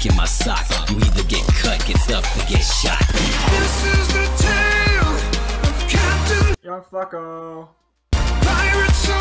in my sock. You either get cut, get stuffed, or get shot. This is the tale of Captain Young Flacko. Pirates